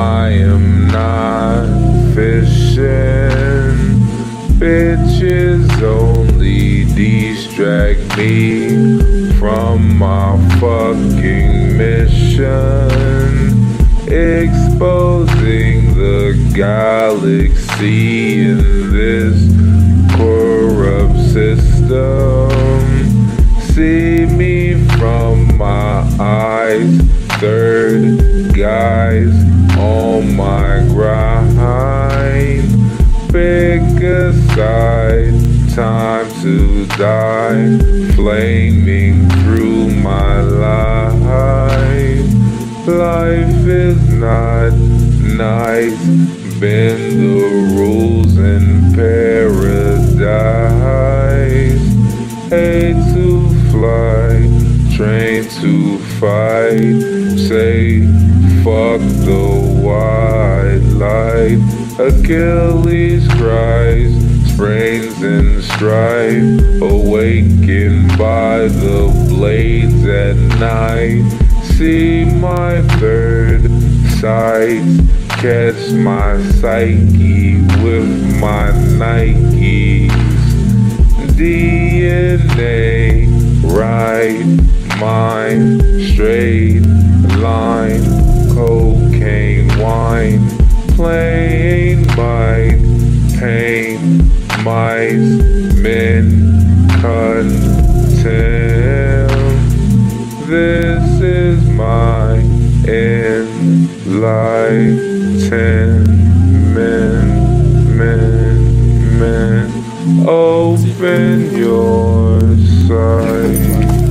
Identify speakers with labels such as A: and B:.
A: I am not fishing. Bitches only distract me from my fucking mission. Exposing the galaxy in this corrupt system. See me from my eyes, third guys on my grind. Pick a side, time to die, flaming through my life. Life is not nice, bend the rules in paradise. Hate to fly, train to fight, say fuck the white light. Achilles cries, sprains and strife, awakened by the blades at night. See my third sight, catch my psyche with my Nikes. DNA, right mind, straight line, cocaine wine, plain mind, pain, mice, men, contempt. This is my enlightenment. Open your sight.